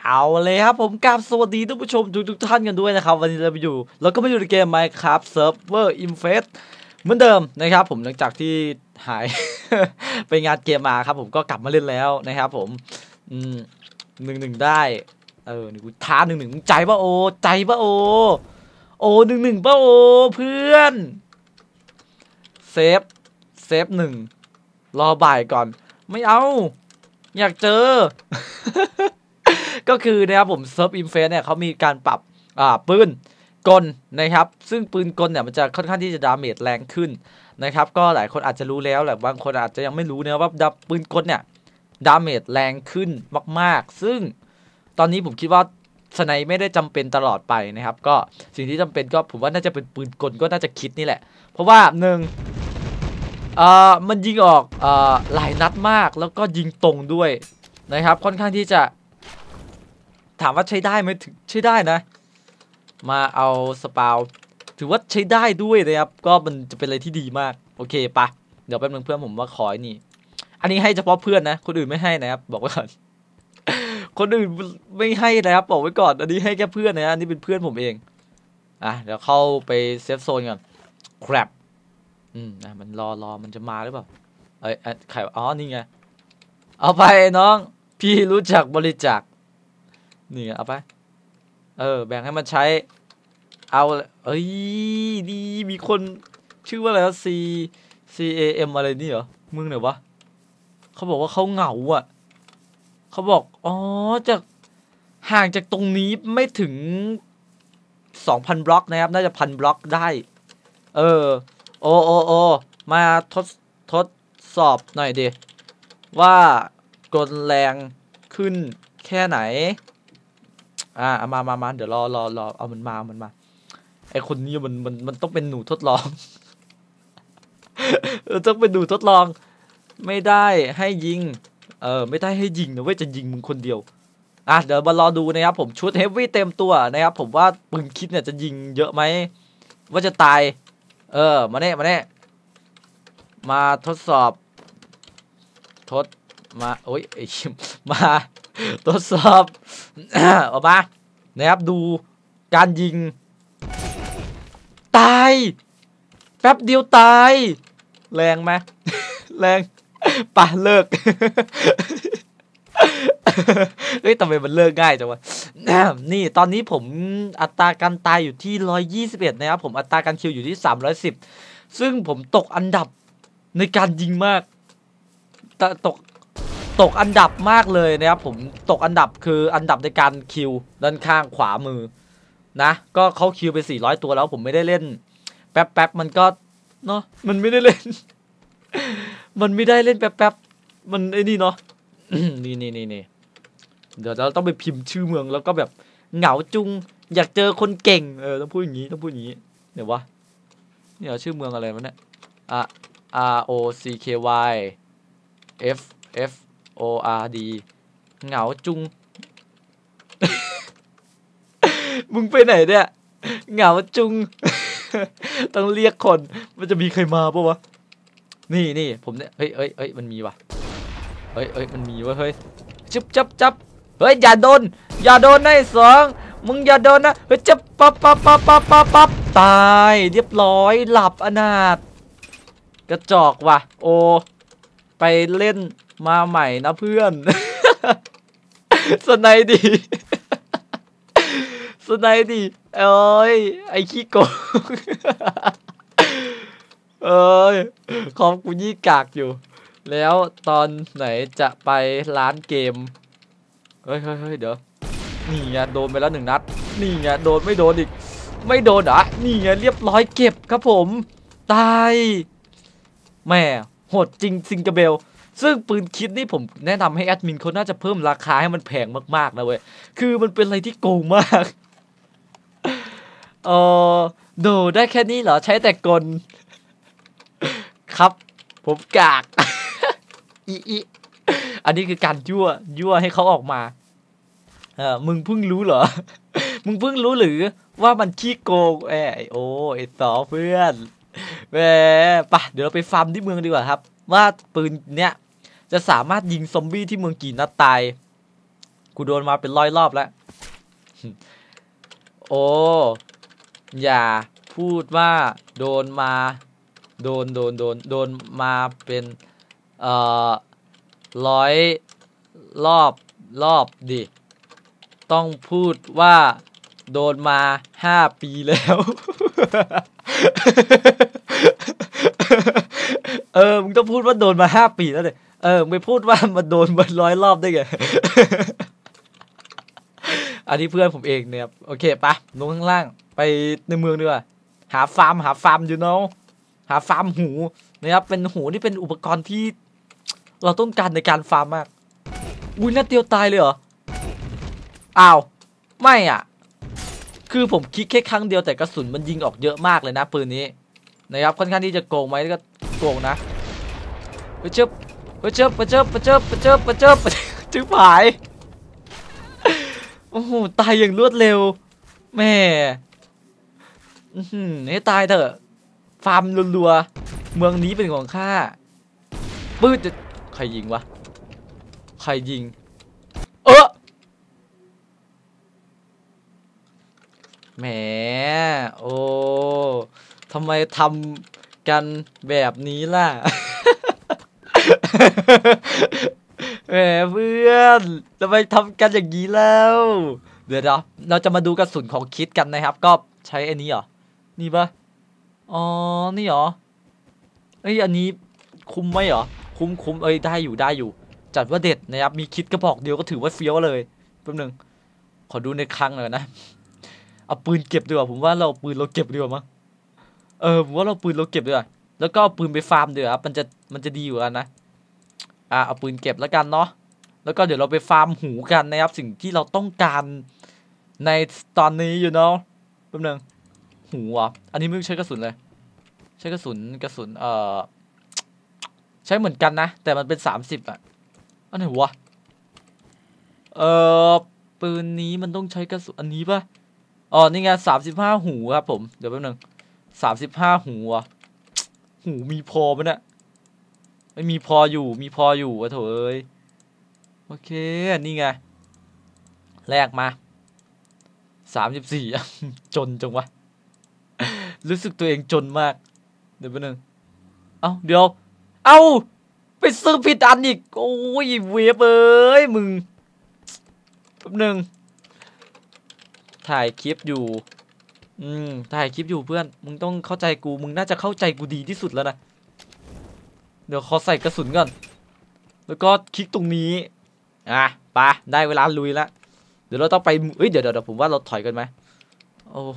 เอาเลยครับผมกราบสวัสดีท่านผู้ชมทุกท่านกันด้วยนะครับวันนี้เราก็มาอยู่ในเกม Minecraft Server Infest เหมือนเดิมนะครับผมหลังจากที่หาย ไปงานเกมมาครับผมก็กลับมาเล่นแล้วนะครับผม1-1ได้นี่กูท้า1-1ใจป่ะโอใจป่ะโอ1-1ป่ะโอเพื่อนเซฟ1รอบ่ายก่อนไม่เอาอยากเจอ ก็คือนะครับผมเซิร์ฟอินเฟสเนี่ยเขามีการปรับปืนกลนะครับซึ่งปืนกลเนี่ยมันจะค่อนข้างที่จะดาเมจแรงขึ้นนะครับก็หลายคนอาจจะรู้แล้วแหละบางคนอาจจะยังไม่รู้นะว่าปืนกลเนี่ยดาเมจแรงขึ้นมากๆซึ่งตอนนี้ผมคิดว่าสไนไม่ได้จำเป็นตลอดไปนะครับก็สิ่งที่จำเป็นก็ผมว่าน่าจะเป็นปืนกลก็น่าจะคิดนี่แหละเพราะว่ามันยิงออกหลายนัดมากแล้วก็ยิงตรงด้วยนะครับค่อนข้างที่จะถามว่าใช้ได้ไหมถึงใช้ได้นะมาเอาสปาวถือว่าใช้ได้ด้วยนะครับก็มันจะเป็นอะไรที่ดีมากโอเคปะเดี๋ยวแป๊บนึงเพื่อนผมว่าขอนี่อันนี้ให้เฉพาะเพื่อนนะคนอื่นไม่ให้นะครับบอกไว้ก่อน คนอื่นไม่ให้นะครับบอกไว้ก่อนอันนี้ให้แค่เพื่อนนะอันนี้เป็นเพื่อนผมเองเดี๋ยวเข้าไปเซฟโซนก่อนครับมันรอมันจะมาหรือเปล่าไข่อ๋อนี่ไงเอาไปน้องพี่รู้จักบริจาคนี่เอาไปแบ่งให้มันใช้เอาดีมีคนชื่อว่าอะไรวะ CAM อะไรนี่เหรอมึงไหนวะเขาบอกว่าเขาเหงาอ่ะเขาบอกจากห่างจากตรงนี้ไม่ถึง 2,000 บล็อกนะครับน่าจะ1,000 บล็อกได้โอมาทดสอบหน่อยดิว่ากลแรงขึ้นแค่ไหนมาเดี๋ยวรอเอามันมาไอคนนี้มันต้องเป็นหนูทดลอง ต้องเป็นหนูทดลองไม่ได้ให้ยิงไม่ได้ให้ยิงนะเว้ยจะยิงมึงคนเดียวเดี๋ยวมารอดูนะครับผมชุดเฮฟวี่เต็มตัวนะครับผมว่าปืนคิดเนี่ยจะยิงเยอะไหมว่าจะตายมาเน่มาทดสอบมาโอ้ยไอชิมมาทดสอบออกมานะครับดูการยิงตายแป๊บเดียวตายแรงไหม แรงป่ะเลิก เฮ้ยทำไมมันเลิกง่ายจังวะ นี่ตอนนี้ผมอัตราการตายอยู่ที่121นะครับผมอัตราการคิวอยู่ที่310ซึ่งผมตกอันดับในการยิงมากตกอันดับมากเลยนะครับผมตกอันดับคืออันดับในการคิวด้านข้างขวามือนะก็เขาคิวไป400ตัวแล้วผมไม่ได้เล่นแป๊บมันก็เนาะมันไม่ได้เล่น มันไม่ได้เล่นแป๊บมันไอ้นี่เนาะ นี่เดี๋ยวเราต้องไปพิมพ์ชื่อเมืองแล้วก็แบบเหงาจุงอยากเจอคนเก่งต้องพูดอย่างนี้เดี๋ยววะเนี่ยชื่อเมืองอะไรวะเนี่ย ROCKY FFORD เหงาจุง มึงไปไหนเนี่ยเหงาจุง ต้องเรียกคนมันจะมีใครมาปะวะนี่ผมเนี่ยเฮ้ยมันมีวะเฮ้ยมันมีวะเฮ้ยจับเฮ้ยอย่าโดนนะไอ้สองมึงอย่าโดนนะเฮ้ยจับปั๊บตายเรียบร้อยหลับอนาถกระจอกว่ะโอไปเล่นมาใหม่นะเพื่อน สไนดีสไนดีไอ้ขี้โกง ของกูยี่กากอยู่แล้วตอนไหนจะไปร้านเกมเฮ้ยเดี๋ยวนี่ไงโดนไปแล้ว1 นัดนี่ไงโดนไม่โดนอีกไม่โดนนี่ไงเรียบร้อยเก็บครับผมตายแม่โหดจริงซิงเกิลเบลซึ่งปืนคิดนี่ผมแนะนำให้แอดมินเขาน่าจะเพิ่มราคาให้มันแพงมากๆนะเว้ยคือมันเป็นอะไรที่โกงมากโดได้แค่นี้เหรอใช้แต่กลครับผมกาก อันนี้คือการยั่วให้เขาออกมามึงเพิ่งรู้เหรอ มึงเพิ่งรู้หรือว่ามันขี้โกงไอ้ต่อเพื่อนปะเดี๋ยวเราไปฟาร์มที่เมืองดีกว่าครับว่าปืนเนี้ยจะสามารถยิงซอมบี้ที่เมืองกี่นัดตายกูโดนมาเป็น100 รอบแล้วโอ้อย่าพูดว่าโดนมาโดนมาเป็น100 รอบดิต้องพูดว่าโดนมา5 ปีแล้วมึงต้องพูดว่าโดนมา5 ปีแล้วเลยมึงไปพูดว่ามันโดนมา100 รอบได้ไง อันนี้เพื่อนผมเองเนี่ยครับโอเคปะลงข้างล่างไปในเมืองดีกว่าหาฟาร์มอยู่เนาะหาฟาร์มหูนะครับเป็นหูที่เป็นอุปกรณ์ที่เราต้องการในการฟาร์มมากอุ้ยนัดเดียวตายเลยเหรออ้าวไม่อ่ะคือผมคลิกแค่ครั้งเดียวแต่กระสุนมันยิงออกเยอะมากเลยนะปืนนี้นะครับค่อนข้างที่จะโกงไหมก็โกงนะไปเจิบจึ๊บหายโอ้โหตายอย่างรวดเร็วแม่ให้ตายเถอะฟาร์มรัวๆเมืองนี้เป็นของข้าปื้ดใครยิงวะใครยิงแหมโอ้ทำไมทำกันแบบนี้ล่ะ แหมเพื่อนทำไมทำกันอย่างนี้แล้วเดี๋ยวเราจะมาดูกระสุนของคิดกันนะครับก็ใช้อันนี้เหรอนี่ปะอ๋อนี่เหรออันนี้คุ้มไหมเหรอคุ้มได้อยู่จัดว่าเด็ดนะครับมีคิดกระบอกเดียวก็ถือว่าเฟี้ยวเลยแป๊บนึงขอดูในคลังหน่อยนะเอาปืนเก็บดีกว่าผมว่าเราปืนเราเก็บดีกว่ามั้งผมว่าเราปืนเราเก็บดีกว่าแล้วก็เอาปืนไปฟาร์มดีกว่าครับมันจะดีกว่ากันนะเอาปืนเก็บแล้วกันเนาะแล้วก็เดี๋ยวเราไปฟาร์มหูกันนะครับสิ่งที่เราต้องการในตอนนี้อยู่เนาะแป๊บนึงหูอ่ะอันนี้ไม่ใช้กระสุนเลยใช้กระสุนใช้เหมือนกันนะแต่มันเป็น30อ่ะอันไหนวะปืนนี้มันต้องใช้กระสุนอันนี้ป่ะอ๋อนี่ไง35 หูครับผมเดี๋ยวแป๊บนึง35 หูอ่ะหูมีพอไหมเนี่ยไม่มีพออยู่วะโถเอ้ยโอเคนี่ไงแลกมา34จนจังวะรู้สึกตัวเองจนมากเดี๋ยวแป๊บนึงเดี๋ยวไปซื้อผิดอันอีกโอ้ยเวฟเอ้ยมึงแป๊บนึงถ่ายคลิปอยู่ถ่ายคลิปอยู่เพื่อนมึงต้องเข้าใจกูมึงน่าจะเข้าใจกูดีที่สุดแล้วนะเดี๋ยวขอใส่กระสุนก่อนแล้วก็คลิกตรงนี้ไปได้เวลาลุยแล้วเดี๋ยวเราต้องไปเดี๋ยวผมว่าเราถอยกันไหมโอ้โห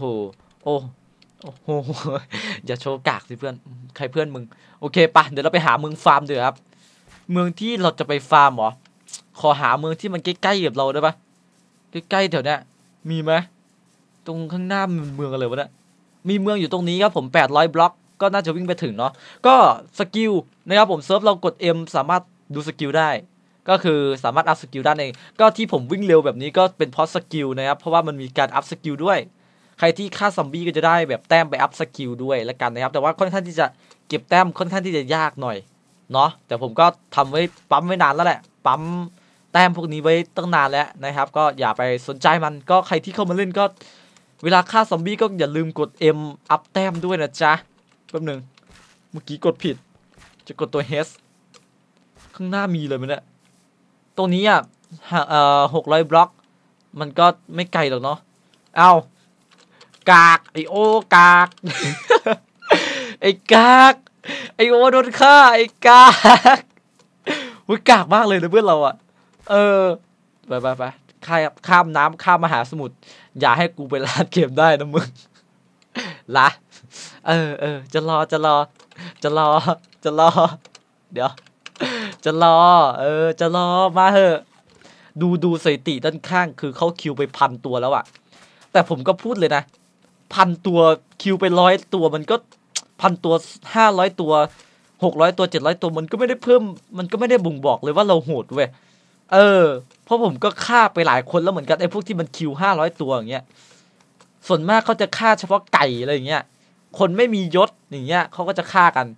อย่าโชว์กากสิเพื่อนใครเพื่อนมึงโอเคปะเดี๋ยวเราไปหาเมืองฟาร์มเดี๋ยวครับเมืองที่เราจะไปฟาร์มเหรอขอหาเมืองที่มันใกล้ๆกับเราได้ปะใกล้ๆแถวเนี้ยมีไหมตรงข้างหน้ามันเมืองอะไรวะเนี่ยมีเมืองอยู่ตรงนี้ครับผม800 บล็อกก็น่าจะวิ่งไปถึงเนาะก็สกิลนะครับผมเซิร์ฟเรากด M สามารถดูสกิลได้ก็คือสามารถอัพสกิลได้เองก็ที่ผมวิ่งเร็วแบบนี้ก็เป็นเพราะสกิลนะครับเพราะว่ามันมีการอัพสกิลด้วยใครที่ฆ่าซอมบี้ก็จะได้แบบแต้มไปอัพสกิลด้วยแล้วกันนะครับแต่ว่าค่อนข้างที่จะเก็บแต้มค่อนข้างที่จะยากหน่อยเนาะแต่ผมก็ทำไว้ปั๊มไว้นานแล้วแหละปั๊มแต้มพวกนี้ไว้ตั้งนานแล้วนะครับก็อย่าไปสนใจมันก็ใครที่เข้ามาเล่นก็เวลาฆ่าซอมบี้ก็อย่าลืมกด M อัพแต้มด้วยนะจ๊ะแป๊บนึงเมื่อกี้กดผิดจะกดตัว H ข้างหน้ามีเลยมั้ยเนี่ยตรงนี้600 บล็อกมันก็ไม่ไกลหรอกเนาะกากไอโอกากไอกากไอโอโดนฆ่าไอกากกากมากเลยนะเพื่อนเราไปข้ามน้ำข้ามมหาสมุทรอย่าให้กูไปลาดเกมได้นะมึงละจะรอเดี๋ยวจะรอมาเหอะดูสถิติด้านข้างคือเขาคิวไป1,000 ตัวแล้วอะแต่ผมก็พูดเลยนะ1,000 ตัวคิวไป100 ตัวมันก็1,000 ตัว500 ตัว600 ตัว700 ตัวมันก็ไม่ได้เพิ่มมันก็ไม่ได้บ่งบอกเลยว่าเราโหดเว้ยเพราะผมก็ฆ่าไปหลายคนแล้วเหมือนกันไอ้พวกที่มันคิว500 ตัวอย่างเงี้ยส่วนมากเขาจะฆ่าเฉพาะไก่อะไรอย่างเงี้ยคนไม่มียศอย่างเงี้ยเขาก็จะฆ่ากัน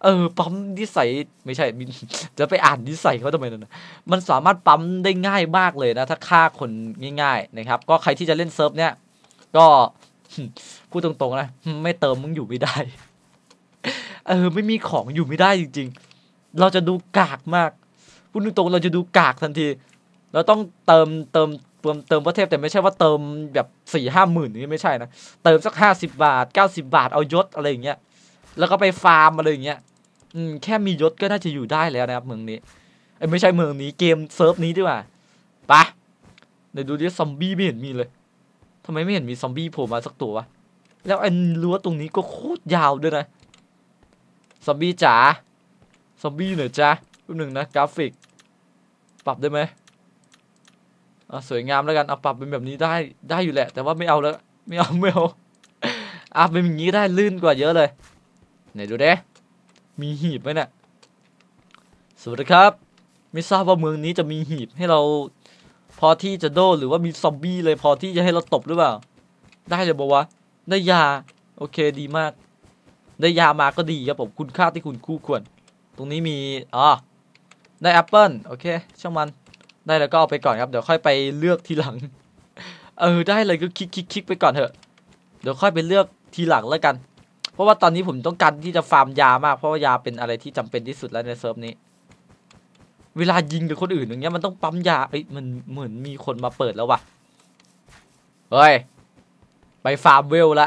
ปั๊มนิสัยไม่ใช่จะไปอ่านนิสัยเขาทำไมนะมันสามารถปั๊มได้ง่ายมากเลยนะถ้าฆ่าคนง่ายๆนะครับก็ใครที่จะเล่นเซิร์ฟเนี้ยก็พูดตรงๆนะไม่เติมมึงอยู่ไม่ได้ไม่มีของอยู่ไม่ได้จริงๆเราจะดูกากมากพูดตรงๆเราจะดูกากทันทีเราต้องเติมพระเทพแต่ไม่ใช่ว่าเติมแบบ4-5 หมื่นนี่ไม่ใช่นะเติมสัก50 บาท90 บาทเอายศอะไรอย่างเงี้ยแล้วก็ไปฟาร์มอะไรอย่างเงี้ยแค่มียศก็น่าจะอยู่ได้แล้วนะครับเมืองนี้ไม่ใช่เมืองนี้เกมเซิร์ฟนี้ดีกว่าปะเดี๋ยวดูดิซอมบี้ไม่เห็นมีเลยทำไมไม่เห็นมีซอมบี้โผล่มาสักตัววะแล้วไอ้รั้วตรงนี้ก็โคตรยาวด้วยนะซอมบี้จ๋าซอมบี้เหนือจ้าแป๊บนึงนะกราฟิกปรับได้ไหมสวยงามแล้วกันเอาปรับเป็นแบบนี้ได้อยู่แหละแต่ว่าไม่เอาแล้วไม่เอาเป็นอย่างนี้ได้ลื่นกว่าเยอะเลยไหนดูเด้มีหีบไหมเนี่ยสวัสดีครับไม่ทราบว่าเมืองนี้จะมีหีบให้เราพอที่จะโดนหรือว่ามีซอมบี้เลยพอที่จะให้เราตบหรือเปล่าได้เลยบอกว่าได้ยาโอเคดีมากได้ยามาก็ดีครับผมคุณค่าที่คุณคู่ควรตรงนี้มีได้แอปเปิลโอเคช่างมันได้แล้วก็เอาไปก่อนครับเดี๋ยวค่อยไปเลือกทีหลังได้เลยก็คลิกไปก่อนเถอะเดี๋ยวค่อยไปเลือกทีหลังแล้วกันเพราะว่าตอนนี้ผมต้องการที่จะฟาร์มยามากเพราะว่ายาเป็นอะไรที่จำเป็นที่สุดแล้วในเซิร์ฟนี้เวลายิงกับคนอื่นอย่างเงี้ยมันต้องปั๊มยามันเหมือนมีคนมาเปิดแล้วว่ะเฮ้ยไปฟาร์มเวลละ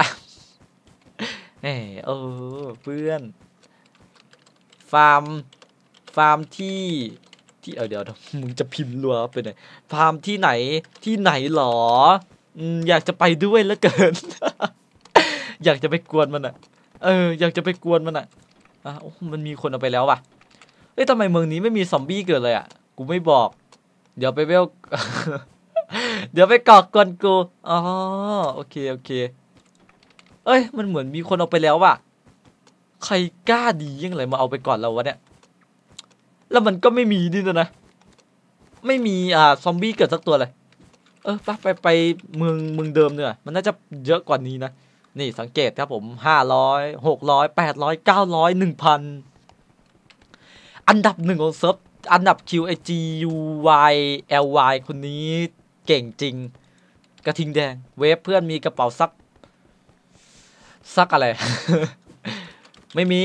เพื่อนฟาร์มที่เดี๋ยวมึงจะพิมพ์รัวไปไหนฟาร์มที่ไหนหรออยากจะไปด้วยเหลือเกิน อยากจะไปกวนมันอยากจะไปกวนมันมันมีคนเอาไปแล้วว่ะทำไมเมืองนี้ไม่มีซอมบี้เกิดเลยกูไม่บอกเดี๋ยวไปเวล เดี๋ยวไปก่อกวนกูโอเคมันเหมือนมีคนเอาไปแล้วว่ะใครกล้าดียังไงมาเอาไปก่อนเราวะเนี่ยแล้วมันก็ไม่มีนี่นะไม่มีซอมบี้เกิดสักตัวเลยไปเมืองเดิมเนี่ยมันน่าจะเยอะกว่านี้นะนี่สังเกตครับผม500 600 800 900 1,000อันดับ1ของเซิร์ฟอันดับ QAGUYLY คนนี้เก่งจริงกระทิงแดงเวฟเพื่อนมีกระเป๋าซักอะไร ไม่มี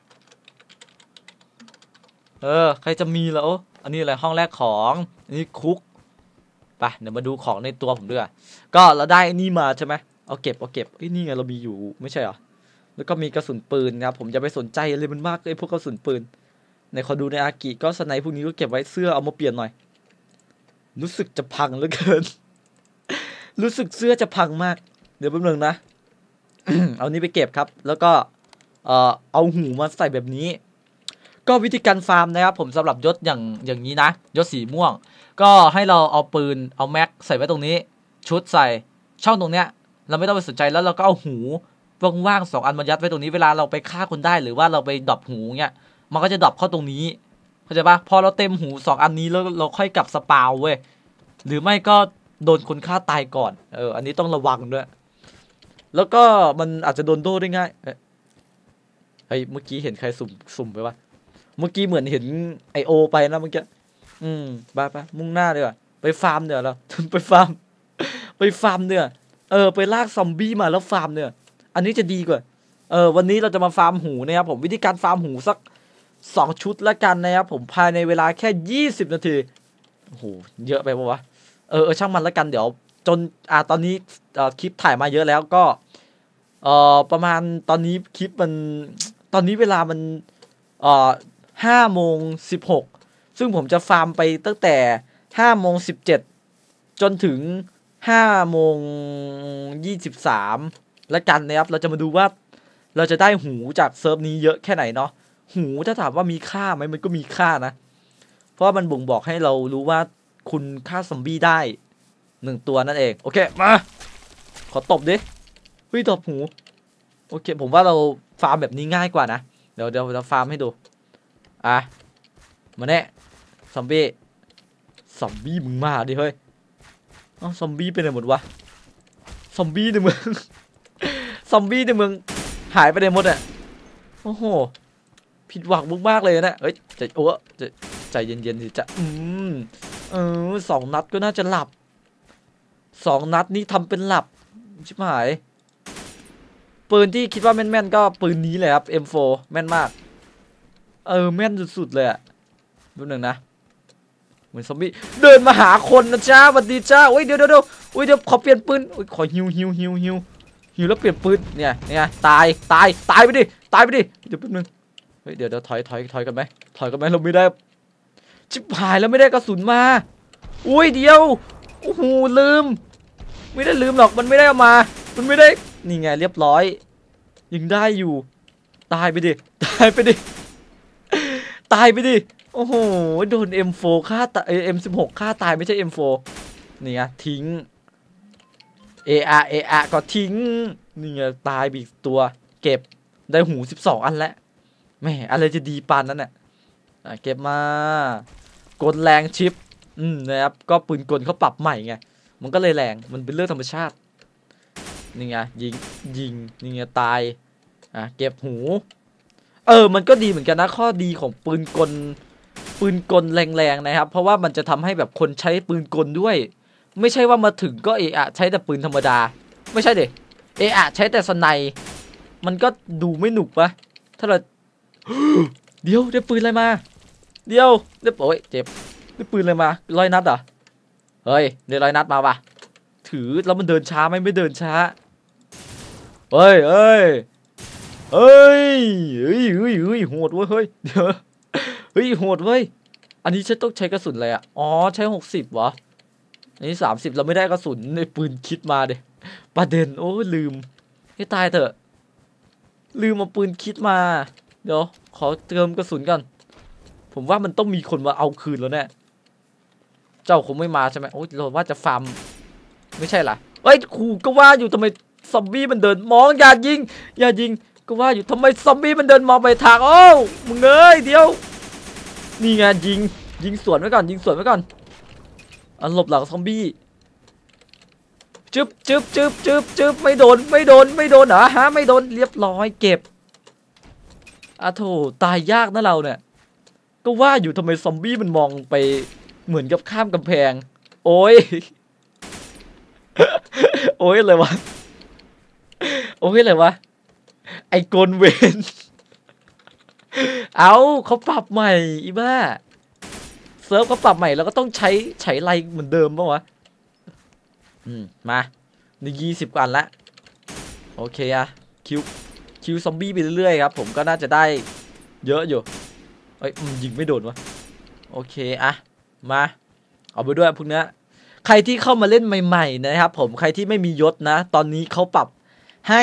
ใครจะมีแล้วอันนี้อะไรห้องแรกของอันนี้คุกไปเดี๋ยวมาดูของในตัวผมด้วยก็เราได้นี่มาใช่ไหมเอาเก็บนี่ไงเรามีอยู่ไม่ใช่เหรอแล้วก็มีกระสุนปืนนะครับผมจะไปสนใจอะไรมันมากเลยพวกกระสุนปืนในขอดูในอากิก็สไนพวกนี้ก็เก็บไว้เสื้อเอามาเปลี่ยนหน่อยรู้สึกจะพังเหลือเกิน รู้สึกเสื้อจะพังมากเดี๋ยวแป๊บนึงนะ เอานี้ไปเก็บครับแล้วก็เอาหูมาใส่แบบนี้ก็วิธีการฟาร์มนะครับผมสำหรับยศอย่างนี้นะยศสีม่วงก็ให้เราเอาปืนเอาแม็กใส่ไว้ตรงนี้ชุดใส่ช่องตรงเนี้ยเราไม่ต้องไปสนใจแล้วเราก็เอาหูว่างๆ2 อันมายัดไว้ตรงนี้เวลาเราไปฆ่าคนได้หรือว่าเราไปดรอปหูเงี้ยมันก็จะดรอปเข้าตรงนี้เข้าใจปะพอเราเต็มหู2 อันนี้แล้วเราค่อยกลับสปาวเว้ยหรือไม่ก็โดนคนฆ่าตายก่อนอันนี้ต้องระวังด้วยแล้วก็มันอาจจะโดนโดได้ง่ายเมื่อกี้เห็นใครสุ่มไปวะเมื่อกี้เหมือนเห็นIOไปนะเมื่อกี้ไปมุ่งหน้าดีกว่าไปฟาร์มเดี๋ยวเราไปฟาร์มเดี๋ยวไปลากซอมบี้มาแล้วฟาร์มเนี่ยอันนี้จะดีกว่าวันนี้เราจะมาฟาร์มหูนะครับผมวิธีการฟาร์มหูสัก2 ชุดละกันนะครับผมภายในเวลาแค่20 นาทีโอ้โหเยอะไปปะวะช่างมันละกันเดี๋ยวจนตอนนี้คลิปถ่ายมาเยอะแล้วก็ประมาณตอนนี้คลิปมันตอนนี้เวลามัน5:16ซึ่งผมจะฟาร์มไปตั้งแต่5:17จนถึง5:23แล้วกันนะครับเราจะมาดูว่าเราจะได้หูจากเซิร์ฟนี้เยอะแค่ไหนเนาะหูถ้าถามว่ามีค่าไหมมันก็มีค่านะเพราะว่ามันบ่งบอกให้เรารู้ว่าคุณฆ่าซอมบี้ได้1 ตัวนั่นเองโอเคมาขอตบดิตบหูโอเคผมว่าเราฟาร์มแบบนี้ง่ายกว่านะเดี๋ยวเราฟาร์มให้ดูมาแน่ซอมบี้มึงมาดิเฮ้ยซอมบี้ไปไหนหมดวะซอมบี้ในเมือง หายไปไหนหมดโอ้โหพผิดหวังมากๆเลยนะเฮ้ยจะจะใจเย็นๆสิจะ2 นัดก็น่าจะหลับ2 นัดนี้ทำเป็นหลับชิบหายปืนที่คิดว่าแม่นๆก็ปืนนี้เลยครับ M4 แม่นมากแม่นสุดๆเลยอะดูหนึ่งนะเหมือนซอมบี้เดินมาหาคนนะจ้าสวัสดีจ้าโอ้ยเดี๋ยวขอเปลี่ยนปืนขอฮิวแล้วเปลี่ยนปืนเนี่ยตายไปดิเดี๋ยวแป๊บนึงเฮ้ยเดี๋ยวถอยกันไหมเราไม่ได้ชิบหายแล้วไม่ได้กระสุนมาอุ้ยเดียวโอ้โหลืมไม่ได้ลืมหรอกมันไม่ได้เอามามันไม่ได้นี่ไงเรียบร้อยยังได้อยู่ตายไปดิโอ้โหโดน M4 ฆ่าตาย M16 ฆ่าตายไม่ใช่ M4 นี่ไงทิ้งAR ก็ทิ้งนี่ไงตายอีกตัวเก็บได้หู12 อันแล้วแม่อะไรจะดีปานนั้นน่ะเก็บมากลแรงชิปนะครับก็ปืนกลเขาปรับใหม่ไงมันก็เลยแรงมันเป็นเรื่องธรรมชาตินี่ไงยิงนี่ไงตายเก็บหูมันก็ดีเหมือนกันนะข้อดีของปืนกลแรงๆนะครับเพราะว่ามันจะทำให้แบบคนใช้ปืนกลด้วยไม่ใช่ว่ามาถึงก็ใช้แต่ปืนธรรมดาไม่ใช่เด็ใช้แต่สไนมันก็ดูไม่หนุกปะถ้าเรา เดี๋ยวได้ปืนอะไรมาโอ้ยเจ็บได้ปืนอะไรมา100 นัดเหรอเฮ้ยได้100 นัดมาปะถือแล้วมันเดินช้าไหมไม่เดินช้าเฮ้ยโหดเว้ยเฮ้ยเดี๋ยวโหดเว้ยอันนี้ฉันต้องใช้กระสุนอะไรอ๋อใช้60วะอันนี้30เราไม่ได้กระสุนในปืนคิดมาเด็ประเด็นโอ้ลืมให้ตายเถอะลืมเอาปืนคิดมาเดี๋ยวขอเติมกระสุนกันผมว่ามันต้องมีคนมาเอาคืนแล้วแน่เจ้าคงไม่มาใช่ไหมโอ้ยเราว่าจะฟาร์มไม่ใช่ล่ะเฮ้ยครูก็ว่าอยู่ทำไมซอมบี้มันเดินมองอย่ายิงก็ว่าอยู่ทำไมซอมบี้มันเดินมองไปทางโอ้มึงเอ้ยเดี๋ยวนี่ไงยิงสวนไว้ก่อนหลบหลังซอมบี้จึ๊บไม่โดนเหรอฮะไม่โดนเรียบร้อยเก็บโถตายยากนะเราเนี่ยก็ว่าอยู่ทำไมซอมบี้มันมองไปเหมือนกับข้ามกำแพงโอ้ยอะไรวะไอ้กลเวนเขาปรับใหม่อีบ้าเซิร์ฟเขาปรับใหม่แล้วก็ต้องใช้ไลน์เหมือนเดิมป่ะวะมานี่20 อันละโอเคคิวซอมบี้ไปเรื่อยๆครับผมก็น่าจะได้เยอะอยู่ยิงไม่โดนวะโอเคมาเอาไปด้วยพวกนี้ใครที่เข้ามาเล่นใหม่ๆนะครับผมใครที่ไม่มียศนะตอนนี้เขาปรับให้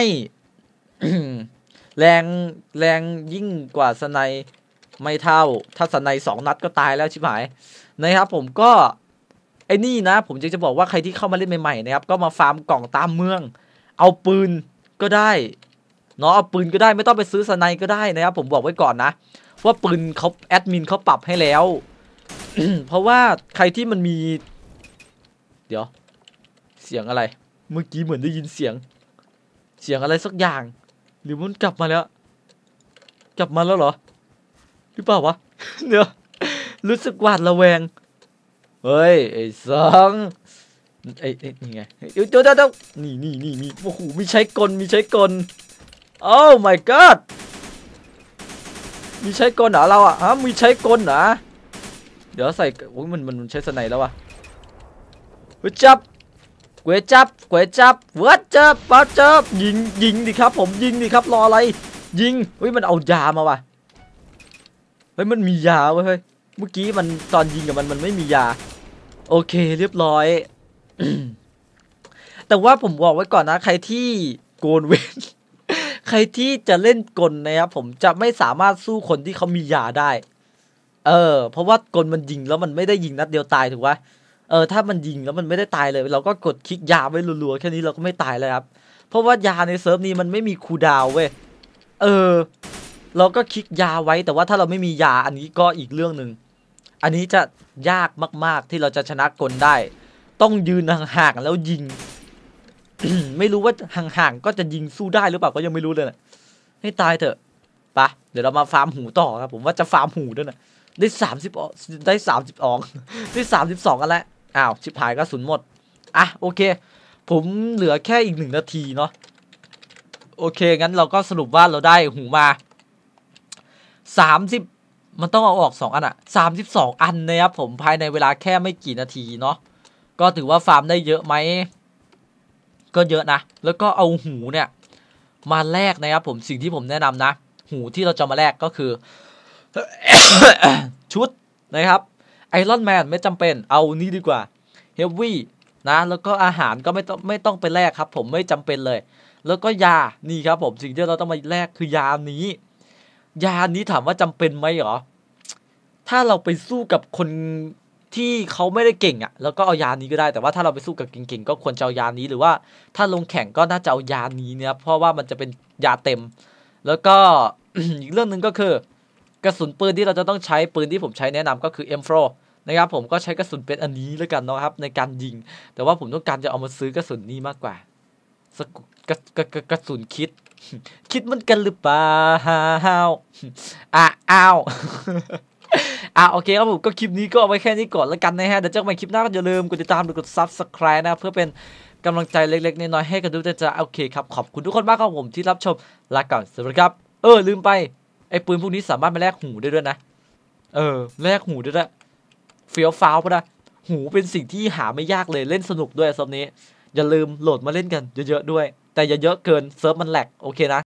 แรงยิ่งกว่าสไนไม่เท่าถ้าสไน2 นัดก็ตายแล้วชิบหายนะครับผมก็ไอ้นี่นะผมจะบอกว่าใครที่เข้ามาเล่นใหม่ๆนะครับก็มาฟาร์มกล่องตามเมืองเอาปืนก็ได้เนาะเอาปืนก็ได้ไม่ต้องไปซื้อสไนก็ได้นะครับผมบอกไว้ก่อนนะว่าปืนเขาแอดมินเขาปรับให้แล้ว เพราะว่าใครที่มันมีเดี๋ยวเสียงอะไรเมื่อกี้เหมือนได้ยินเสียงอะไรสักอย่างหรือมันกลับมาแล้วเหรอหรือเปล่าวะ เดี๋ยวรู้สึกหวาดระแวงเฮ้ยไอ้สังนี่ไงเดี๋ยวนี่โอ้โหมีใช้กลโอ้ my god มีใช้กลเหรอเรามีใช้กลเหรอเดี๋ยวใส่โอ้ยมันใช้สไนแล้ววะก๋วยจับวัดจับยิงดิครับผมยิงดิครับรออะไรยิงเฮ้ยมันเอายามาว่ะเฮ้ยมันมียาเว้ยเมื่อกี้มันตอนยิงกับมันไม่มียาโอเคเรียบร้อย แต่ว่าผมบอกไว้ก่อนนะใครที่โกนเว้น ใครที่จะเล่นกลนะครับผมจะไม่สามารถสู้คนที่เขามียาได้เพราะว่ากลมันยิงแล้วมันไม่ได้ยิงนัดเดียวตายถูกปะถ้ามันยิงแล้วมันไม่ได้ตายเลยเราก็กดคลิกยาไว้รัวๆแค่นี้เราก็ไม่ตายเลยครับเพราะว่ายาในเซิร์ฟนี้มันไม่มีคูลดาวน์เว้ยเราก็คลิกยาไว้แต่ว่าถ้าเราไม่มียาอันนี้ก็อีกเรื่องนึงอันนี้จะยากมากๆที่เราจะชนะกลได้ต้องยืนห่างๆแล้วยิง ไม่รู้ว่าห่างๆก็จะยิงสู้ได้หรือเปล่าก็ยังไม่รู้เลยนะให้ตายเถอะปะเดี๋ยวเรามาฟาร์มหูต่อครับผมว่าจะฟาร์มหูด้วยนะได้30อองได้30อองได้32กันแล้วอ้าวชิบหายกระสุนหมดอ่ะโอเคผมเหลือแค่อีก1 นาทีเนาะโอเคงั้นเราก็สรุปว่าเราได้หูมา30มันต้องเอาออก2 อันอะ32 อันนะครับผมภายในเวลาแค่ไม่กี่นาทีเนาะก็ถือว่าฟาร์มได้เยอะไหมก็เยอะนะแล้วก็เอาหูเนี่ยมาแลกนะครับผมสิ่งที่ผมแนะนำนะหูที่เราจะมาแลกก็คือ ชุดนะครับไอรอนแมนไม่จำเป็นเอานี้ดีกว่าเฮฟวี่นะแล้วก็อาหารก็ไม่ต้องไปแลกครับผมไม่จำเป็นเลยแล้วก็ยานี่ครับผมสิ่งที่เราต้องมาแลกคือยานี้ถามว่าจำเป็นไหมเหรอถ้าเราไปสู้กับคนที่เขาไม่ได้เก่งอ่ะแล้วก็เอายานี้ก็ได้แต่ว่าถ้าเราไปสู้กับเก่งๆก็ควรจะเอายานี้หรือว่าถ้าลงแข่งก็น่าจะเอายานี้เนี่ยเพราะว่ามันจะเป็นยาเต็มแล้วก็ อีกเรื่องหนึ่งก็คือกระสุนปืนที่เราจะต้องใช้ปืนที่ผมใช้แนะนำก็คือ M4 นะครับผมก็ใช้กระสุนเป็นอันนี้แล้วกันนะครับในการยิงแต่ว่าผมต้องการจะเอามาซื้อกระสุนนี้มากกว่ากระสุนคิด คิดมันกันหรือเปล่าอ้าว โอเคครับผมก็คลิปนี้ก็เอาไว้แค่นี้ก่อนแล้วกันนะฮะเดี๋ยวเจอกันใหม่คลิปหน้าก็อย่าลืมกดติดตามกด Subscribe นะเพื่อเป็นกำลังใจเล็กๆน้อยๆให้กันด้วยจะโอเคครับขอบคุณทุกคนมากครับผมที่รับชมลาก่อนสวัสดีครับลืมไปไอ้ปืนพวกนี้สามารถมาแลกหูได้ด้วยนะแลกหูได้ด้วยเฟี้ยวฟ้าวปะนะหูเป็นสิ่งที่หาไม่ยากเลยเล่นสนุกด้วยซับนี้อย่าลืมโหลดมาเล่นกันเยอะๆด้วยแต่อย่าเยอะเกินเซิร์ฟมันแหลกโอเคนะ